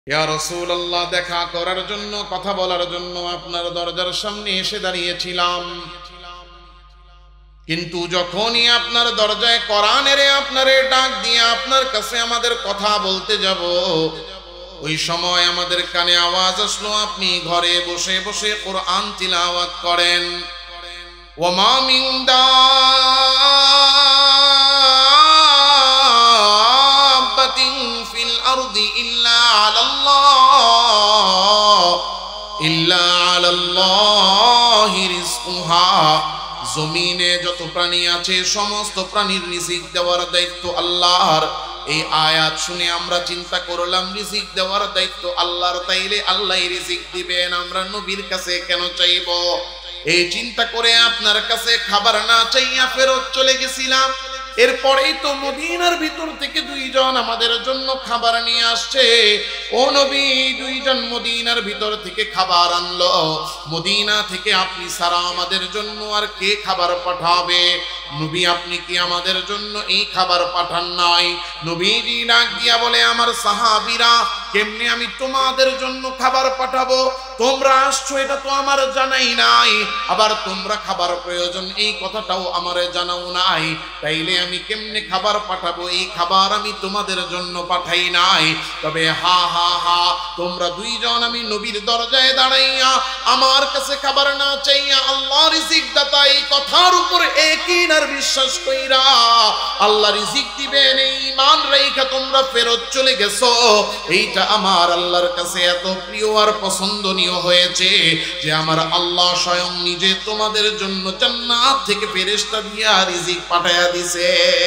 ইয়া রাসূলুল্লাহ, দেখা করার জন্য, কথা বলার জন্য আপনার দরজার সামনে এসে দাঁড়িয়েছিলাম, কিন্তু যখনই আপনার দরজায় কোরআনের আপনারে ডাক দিয়ে আপনার কাছে আমাদের কথা বলতে যাব, ওই সময় আমাদের কানে আওয়াজ আসলো আপনি ঘরে বসে বসে কোরআন তিলাওয়াত করেন। ওয়ামা মিন দাব্বাতিন ফিল আরদি ইল্লা আলাল্লাহি রিজকুহা। জমিনে যত প্রাণী আছে সমস্ত প্রাণীর রিজিক দেওয়ার দায়িত্ব আল্লাহর। এই আয়াত শুনে আমরা চিন্তা করলাম রিজিক দেওয়ার দায়িত্ব আল্লাহর, তাইলে আল্লাহ রিজিক দিবেন, আমরা নবীর কাছে কেন চাইব? এই চিন্তা করে আপনার কাছে খাবার না চাইয়া ফেরত চলে গেছিলাম। এরপরেই তো মদিনার ভিতর থেকে দুইজন আমাদের জন্য খাবার নিয়ে আসছে। ও নবী, দুইজন মদিনার ভিতর থেকে খাবার আনলো। মদিনা থেকে আপনি সারা আমাদের জন্য আর কে খাবার পাঠাবে? নবী, আপনি কি আমাদের জন্য এই খাবার পাঠান নাই? নবীজি ডাক দিয়া বলে, আমার সাহাবীরা, কেমনে আমি তোমাদের জন্য খাবার পাঠাবো? তোমরা আসছো এটা তো আমার জানাই নাই, আবার তোমরা খাবার প্রয়োজন এই কথাটাও আমারে জানাও নাই, তাইলে আমি কেমনে খাবার পাঠাবো? এই খাবার আমি তোমাদের জন্য পাঠাই নাই। তবে হা হা হা, তোমরা দুইজন আমি নবীর দরজায় দাঁড়াইয়া আমার কাছে খাবার না চাইয়া আল্লাহ রিজিক দাতা এই কথার উপর একইনার বিশ্বাস কইরা আল্লাহ রিজিক দিবেন এই ঈমান রাইখা তোমরা ফেরত চলে গেছো। এইটা আমার আল্লাহর কাছে এত প্রিয় আর পছন্দনীয় হয়েছে যে আমার আল্লাহ স্বয়ং নিজে তোমাদের জন্য জান্নাত থেকে ফেরেশতা দিয়া রিজিক পাঠায়া দিছে।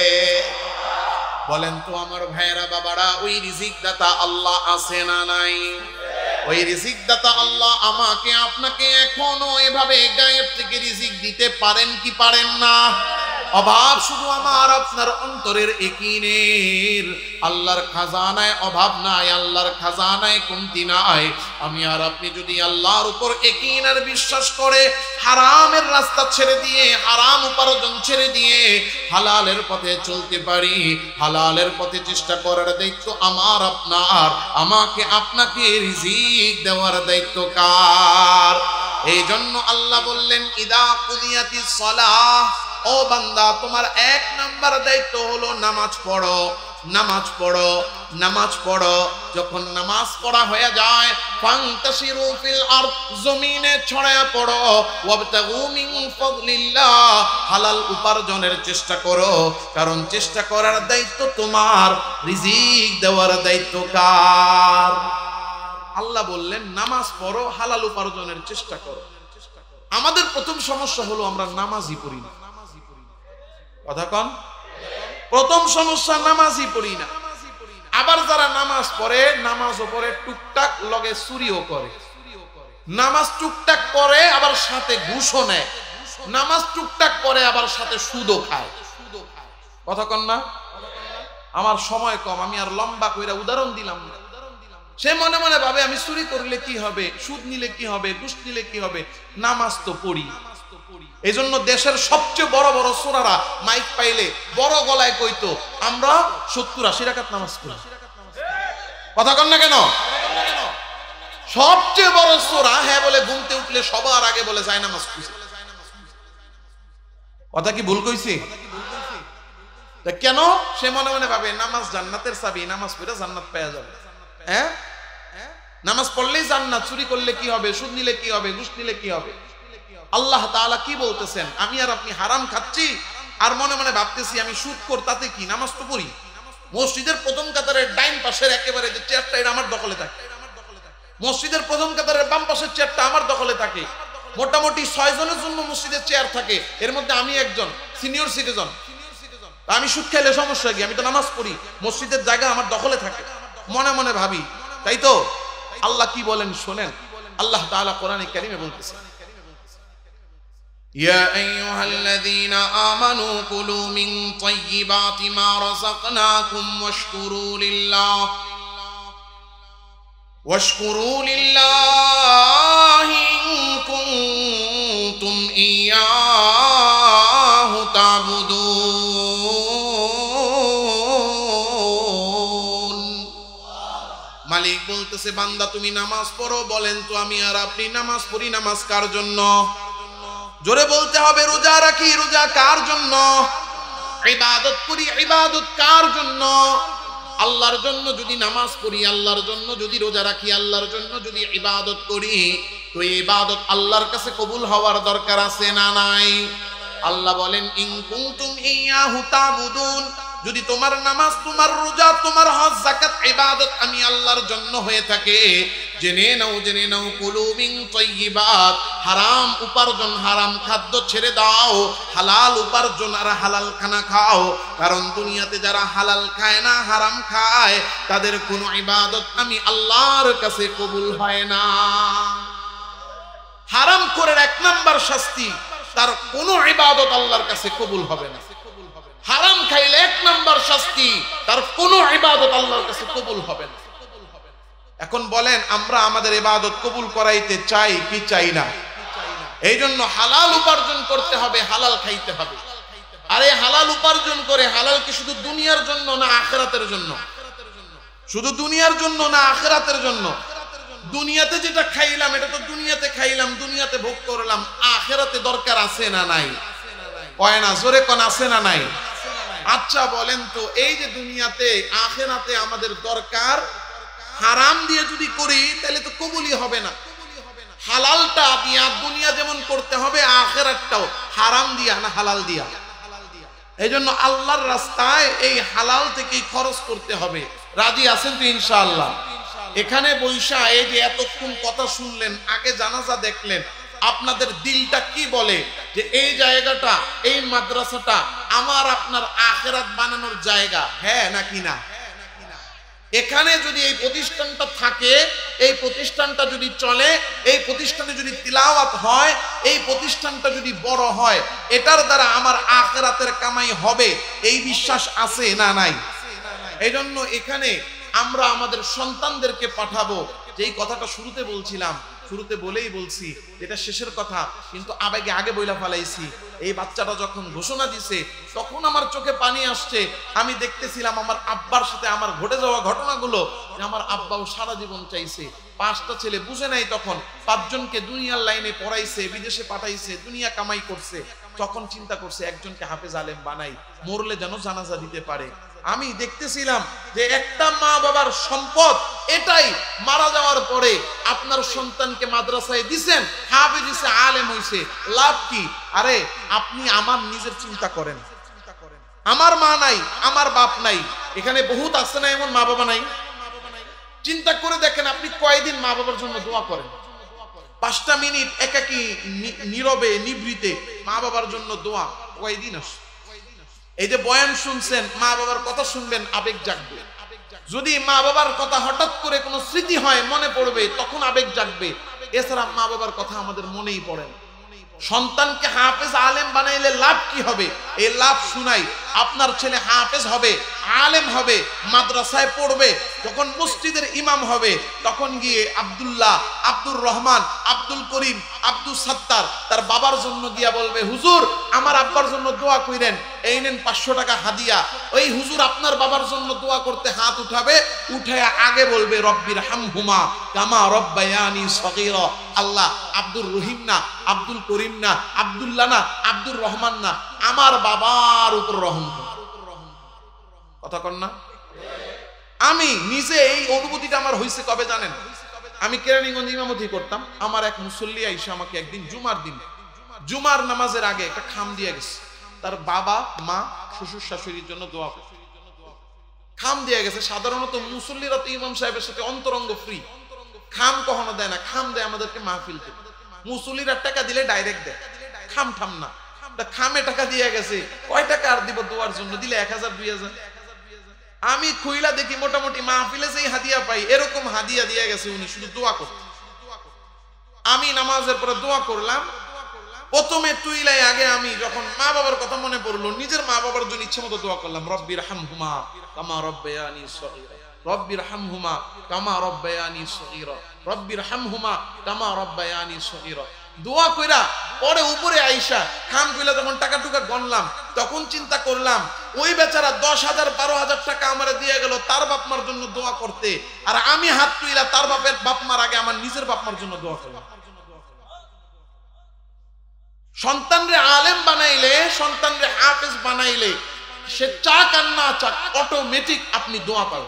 বলেন তো আমার ভাইয়েরা, বাবারা, ওই রিজিক দাতা আল্লাহ আছে না নাই? ওই রিজিক দাতা আল্লাহ আমাকে আপনাকে এখনো এভাবে গায়েব থেকে রিজিক দিতে পারেন কি পারেন না? অভাব শুধু আমার আপনার অন্তরের একিনের। আল্লাহর খাজানায় অভাব নাই, আল্লাহর খাজানায় কমতি নাই। আমি আর আপনি যদি আল্লাহর উপর একিন আর বিশ্বাস করে হারামের রাস্তা ছেড়ে দিয়ে, হারাম উপার্জন ছেড়ে দিয়ে হালালের পথে চলতে পারি, হালালের পথে চেষ্টা করার দায়িত্ব আমার আপনার। আমাকে আপনাকে রিজিক দেওয়ার দায়িত্ব কার? এই জন্য আল্লাহ বললেন, ইদা কুদিয়াতিস সালাহ, ও বান্দা, তোমার এক নাম্বার দায়িত্ব হলো নামাজ পড়ো, নামাজ পড়ো, নামাজ পড়ো। যখন নামাজ পড়া হয়ে যায়, ফান্তাশিরু ফিল আরদ, জমিনে ছড়ায়া পড়ো, ওয়াবতাগু মিন ফাদলিল্লাহ, হালাল উপার্জনের চেষ্টা করো, কারণ চেষ্টা করার দায়িত্ব তোমার, রিজিক দেওয়ার দায়িত্ব কার? আল্লাহ বললেন নামাজ পড়ো, হালাল উপার্জনের চেষ্টা করো। আমাদের প্রথম সমস্যা হলো আমরা নামাজই পড়ি না। কথা কন, প্রথম সমস্যা নামাজই পড়ি না। আবার যারা নামাজ পড়ে, নামাজও পড়ে টুকটাক, লগে চুরিও করে। নামাজ টুকটাক পড়ে আবার সাথে ঘুষও নেয়, নামাজ টুকটাক পড়ে আবার সাথে সুদও খায়। কথা কন না? আমার সময় কম, আমি আর লম্বা কইরা উদাহরণ দিলাম না। সে মনে মনে ভাবে আমি চুরি করলে কি হবে, সুদ নিলে কি হবে, ঘুষ নিলে কি হবে, নামাজ তো পড়ি। এই জন্য দেশের সবচেয়ে বড় বড় চোরারা মাইক পাইলে বড় গলায় কইতো, আমরা 70-80 রাকাত নামাজ পড়ি। কথা কন না কেন? সবচেয়ে বড় চোরা হ্যাঁ বলে ঘুমতে উঠলে সবার আগে বলে যায় নামাজ পড়ি। কথা কি ভুল কইছি? কেন? সে মনে মনে ভাবে নামাজ জান্নাতের চাবি, নামাজ পড়ে জান্নাত পেয়ে যাবে। হ্যাঁ, নামাজ পড়লেই জান্নাত, চুরি করলে কি হবে, সুদ নিলে কি হবে, ঘুষ নিলে কি হবে? আল্লাহ তাআলা কি বলতেছেন? আমি আর আপনি হারাম খাচ্ছি আর মনে মনে ভাবতেছি আমি সুদ কর, তাতে কি? নামাজ তো পড়ি। মসজিদের প্রথম কাতারের ডাইন পাশের একেবারে যে চেয়ারটা, এটা আমার দখলে থাকে। মসজিদের প্রথম কাতারের বাম পাশের চেয়ারটা আমার দখলে থাকে। মোটামুটি 6 জনের জন্য মসজিদের চেয়ার থাকে, এর মধ্যে আমি একজন সিনিয়র সিটিজেন। আমি সুদ খাইলে সমস্যা কি? আমি তো নামাজ পড়ি, মসজিদের জায়গা আমার দখলে থাকে। মনে মনে ভাবি, তাই তো? আল্লাহ কি বলেন শোনেন। আল্লাহ তাআলা কোরআনে কারীমে বলতেছেন, ইয়া আইয়ুহাল্লাযীনা আমানু কুলু মিন তাইয়্যিবাতি মা রাযাকনাকুম ওয়াশকুরু লিল্লাহি ইন কুনতুম ইয়্যাহু তা'বুদুন। মালিক বলতেছে বান্দা তুমি নামাজ পড়ো, বলেন তো আমি আর আপনি নামাজ পড়ি, নামাজ কার জন্য? জোরে বলতে হবে, রোজা রাখি, রোজা কার জন্য? ইবাদত করি, ইবাদত কার জন্য? আল্লাহর জন্য যদি নামাজ পড়ি, আল্লাহর জন্য যদি রোজা রাখি, আল্লাহর জন্য যদি ইবাদত করি, তো এই ইবাদত আল্লাহর কাছে কবুল হওয়ার দরকার আছে না নাই? আল্লাহ বলেন ইন কুনতুম ইয়াহু তা'বুদুন, যদি তোমার নামাজ, তোমার রোজা, তোমার হজ, যাকাত, ইবাদত আমি আল্লাহর জন্য হয়ে থাকে, জেনে নাও কুলু মিন তাইয়্যিবাত, হারাম উপার্জন, হারাম খাদ্য ছেড়ে দাও, হালাল উপার্জন আর হালাল খানা খাও। কারণ দুনিয়াতে যারা হালাল খায় না, হারাম খায়, তাদের কোনো ইবাদত আমি আল্লাহর কাছে কবুল হয় না। হারাম করার এক নাম্বার শাস্তি, তার কোনো ইবাদত আল্লাহর কাছে কবুল হবে না। হারাম খাইলে এক নাম্বার শাস্তি, তার কোনো ইবাদত আল্লাহর কাছে কবুল হবে না। এখন বলেন, আমরা আমাদের ইবাদত কবুল করাইতে চাই কি চাই না? এই জন্য হালাল উপার্জন করতে হবে, হালাল খাইতে হবে। আরে হালাল উপার্জন করে, হালাল কি শুধু দুনিয়ার জন্য না আখিরাতের জন্য? শুধু দুনিয়ার জন্য না আখিরাতের জন্য? দুনিয়াতে যেটা খাইলাম এটা তো দুনিয়াতে খাইলাম, দুনিয়াতে ভোগ করলাম, আখিরাতে দরকার আছে না নাই? কয় না, জোরে কোন আছে না নাই? আচ্ছা বলেন তো, এই যে দুনিয়াতে আখিরাতে আমাদের দরকার, হারাম দিয়ে যদি করি তাহলে তো কবুলই হবে না। হালালটা দিয়া দুনিয়া যেমন করতে হবে, আখিরাতটাও হারাম দিয়া না হালাল দিয়া। এই জন্য আল্লাহর রাস্তায় এই হালাল থেকেই খরচ করতে হবে। রাজি আছেন তো ইনশাআল্লাহ? এখানে বৈশা এই যে এতক্ষণ কথা শুনলেন, আগে জানাজা দেখলেন, আপনাদের দিলটা কি বলে যে এই জায়গাটা, এই মাদ্রাসাটা আমার আপনার আখিরাত বানানোর জায়গা, হ্যাঁ নাকি না? এখানে যদি এই প্রতিষ্ঠানটা থাকে, এই প্রতিষ্ঠানটা যদি চলে, এই প্রতিষ্ঠানে যদি তিলাওয়াত হয়, এই প্রতিষ্ঠানটা যদি বড় হয়, এটার দ্বারা আমার আখিরাতের কামাই হবে, এই বিশ্বাস আছে না নাই? এই জন্য এখানে আমরা আমাদের সন্তানদেরকে পাঠাবো। যেই কথাটা শুরুতে বলছিলাম, শুরুতে বলেই বলছি, এটা শেষের কথা, কিন্তু আবেগে আগে বইলা ফেলাইছি। এই বাচ্চাটা যখন ঘোষণা দিছে, তখন আমার চোখে পানি আসছে। আমি দেখতেছিলাম আমার আব্বার সাথে আমার ঘটে যাওয়া ঘটনাগুলো। আমার আব্বাও সারা জীবন চাইছে, 5টা ছেলে, বুঝে নাই তখন, 5 জনকে দুনিয়ার লাইনে পড়াইছে, বিদেশে পাঠাইছে, দুনিয়া কামাই করছে। তখন চিন্তা করছে একজনকে হাফেজ আলেম বানাই, মরলে যেন জানাজা দিতে পারে। আমি দেখতেছিলাম যে একটা মা বাবার সম্পদ এটাই, মারা যাওয়ার পরে আপনার সন্তানকে মাদ্রাসায় দিছেন, হাফেজ হইছে, আলেম হইছে, লাভ কি? আরে আপনি আমার নিজের চিন্তা করেন, আমার মা নাই, আমার বাপ নাই, এখানে বহুত আছে না এমন মা বাবা নাই? চিন্তা করে দেখেন, আপনি কয়দিন মা বাবার জন্য দোয়া করেন? 5টা মিনিট একাকী নীরবে নিভৃতে মা বাবার জন্য দোয়া কয়দিন আসে? এই যে বয়ান শুনছেন, মা বাবার কথা শুনবেন, আবেগ জাগবে। যদি মা বাবার কথা হঠাৎ করে কোনো স্মৃতি হয়, মনে পড়বে, তখন আবেগ জাগবে। এছাড়া মা বাবার কথা আমাদের মনেই পড়ে না। সন্তানকে হাফেজ আলেম বানাইলে লাভ কি হবে? এই লাভ শুনাই, আপনার ছেলে হাফেজ হবে, আলেম হবে, মাদ্রাসায় পড়বে, যখন মসজিদের ইমাম হবে, তখন গিয়ে আব্দুল্লাহ, আব্দুর রহমান, আব্দুল করিম, আব্দুল সাত্তার তার বাবার জন্য গিয়া বলবে, হুজুর আমার আব্বার জন্য দোয়া কইরেন, এই নেন 500 টাকা হাদিয়া। ওই হুজুর আপনার বাবার জন্য দোয়া করতে হাত উঠাবে, উঠায়া আগে বলবে রব্বির হামহুমা কামা রব্বায়ানি সগীরা। আল্লাহ আব্দুর রহিম না, আব্দুল করিম না, আব্দুল্লাহ না, আব্দুর রহমান না, আমার বাবার উপর রহম করো। কথা কন না? আমি নিজে এই অনুভূতিটা আমার হইছে কবে জানেন? আমি কেরানীগঞ্জ ইমামতি করতাম। আমার এক মুসল্লি আইসা আমাকে একদিন জুমার দিন, জুমার নামাজের আগে একটা খাম দিয়ে গেছে। তার বাবা, মা, শ্বশুর শাশুড়ির জন্য দোয়া করে খাম দিয়ে গেছে। সাধারণত মুসল্লিরা তো ইমাম সাহেবের সাথে অন্তরঙ্গ ফ্রি, খাম কখনো দেয় না। খাম দেয় আমাদেরকে মাহফিল থেকে। মুসল্লিরা টাকা দিলে ডাইরেক্ট দেয়, খাম ঠাম না। খামে টাকা দিয়ে গেছে, কয় টাকা আর দিব দোয়ার জন্য? দিলে 1000 2000। আমি খুইলা দেখি মোটামুটি মাহফিলে যেই হাদিয়া পাই এরকম হাদিয়া দিয়ে গেছে উনি, শুধু দোয়া করতে। আমি নামাজের পরে দোয়া করলাম। প্রথমে তুইলাই আগে আমি যখন মা বাবার কথা মনে পড়লো, নিজের মা বাবার জন্য ইচ্ছে মতো দোয়া করলাম, রব্বির হামহুমা কামা রব্বায়ানি সগীরা, রব্বির হামহুমা কামা রব্বায়ানি সগীরা, রব্বির হামহুমা কামা রব্বায়ানি সগীরা। দোয়া কইরা পরে উপরে আইসা খাম কইলা যখন টাকা টুকা গণলাম তখন চিন্তা করলাম ওই বেচারা 10,000 12,000 টাকা আমারে দিয়ে গেল তার বাপমার জন্য দোয়া করতে, আর আমি হাত তুইলা তার বাপমার আগে আমার নিজের বাপমার জন্য দোয়া করলাম। সন্তানরে আলেম বানাইলে, সন্তানরে হাফেজ বানাইলে সে চাক আর না চাক অটোমেটিক আপনি দোয়া পাবেন।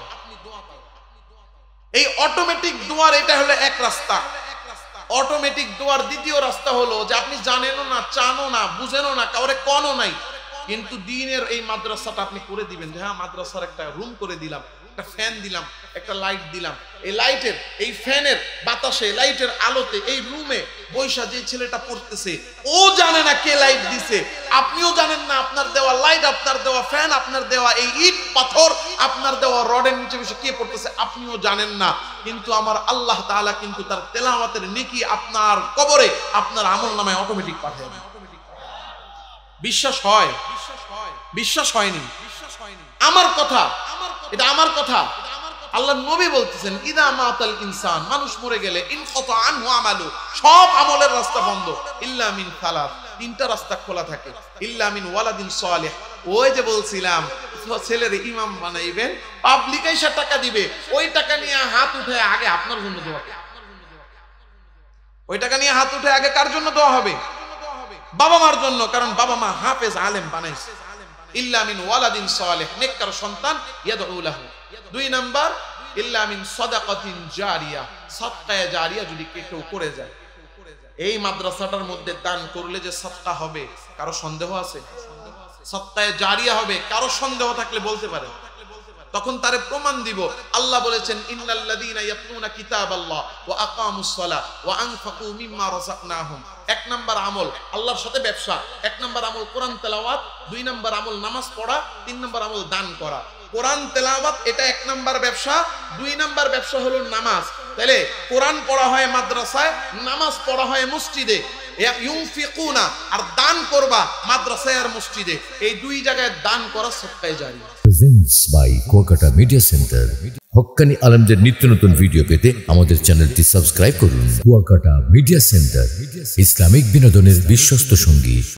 এই অটোমেটিক দোয়ার এটা হলো এক রাস্তা। অটোমেটিক দোয়ার দ্বিতীয় রাস্তা হলো যে আপনি জানেনও না, চানও না, বুঝেনও না, কাউরে কনও নাই, কিন্তু দ্বীনের এই মাদ্রাসাটা আপনি করে দিবেন যে হ্যাঁ মাদ্রাসার একটা রুম করে দিলাম, একটা ফ্যান দিলাম, একটা লাইট দিলাম, এই লাইটের এই ফ্যানের বাতাসে লাইটের আলোতে এই রুমে বৈশা যে ছেলেটা পড়তেছে ও জানে না কে লাইট দিছে, আপনিও জানেন না, আপনার দেওয়া লাইট, আপনার দেওয়া ফ্যান, আপনার দেওয়া এই ইট পাথর, আপনার দেওয়া রডের নিচে বসে কে পড়তেছে আপনিও জানেন না, কিন্তু আমার আল্লাহ তাআলা কিন্তু তার তেলাওয়াতের নেকি আপনার কবরে আপনার আমলনামায় অটোমেটিক পাঠায়। বিশ্বাস হয়? বিশ্বাস হয়নি? আমার কথা, এটা আমার কথা। আল্লাহর নবী বলতেছেন ইদা মাতাল ইনসান, মানুষ মরে গেলে ইনকাতা আনহু আমালু, সব আমলের রাস্তা বন্ধ, ইল্লা মিন সালাত, তিনটা রাস্তা খোলা থাকে, ইল্লা মিন ওয়ালাদিন সালিহ, ওই যে বলছিলাম ছেলের ইমাম বানাইবেন, পাবলিক এসে টাকা দিবে, ওই টাকা নিয়ে হাত উঠে আগে আপনার জন্য দোয়া হবে। ওই টাকা নিয়ে হাত উঠে আগে কার জন্য দোয়া হবে? বাবা মার জন্য, কারণ বাবা মা হাফেজ আলেম বানাইছে। ইল্লা মিন ওয়ালাদিন সালিহ, নেককার সন্তান ইয়াদউ লাহু। 2 নাম্বার ইল্লা মিন সাদাকাতিন জারিয়া, সাদকায়ে জারিয়া যদি কেউ করে যায়। এই মাদ্রাসাটার মধ্যে দান করলে যে সাদকা হবে, কারো সন্দেহ আছে? সাদকায়ে জারিয়া হবে, কারো সন্দেহ থাকলে বলতে পারে, তখন তারে প্রমাণ দিব। আল্লাহ বলেছেন ইন্নাল্লাযীনা ইয়াতলুনা কিতাবাল্লাহ ওয়া আকামুস সালাহ ওয়া আনফাকু মিম্মা রাযাকনাহুম। 1 নাম্বার আমল আল্লাহর সাথে ব্যবসা, 1 নাম্বার আমল কোরআন তেলাওয়াত, 2 নাম্বার আমল নামাজ পড়া, 3 নাম্বার আমল দান করা। কোরআন তেলাওয়াত এটা 1 নাম্বার ব্যবসা, 2 নাম্বার ব্যবসা হলো নামাজ। তাহলে কোরআন পড়া হয় মাদ্রাসায়, নামাজ পড়া হয় মসজিদে, ইউনফিকুনা আর দান করবা মাদ্রাসায় আর মসজিদে, এই 2 জায়গায় দান করা সাদকায়ে জারিয়া। Presents by Kuakata media centre. হক্কানি আলেমদের নিত্য নতুন ভিডিও পেতে আমাদের চ্যানেলটি সাবস্ক্রাইব করুন। কুয়াকাটা মিডিয়া সেন্টার, ইসলামিক বিনোদনের বিশ্বস্ত সঙ্গী।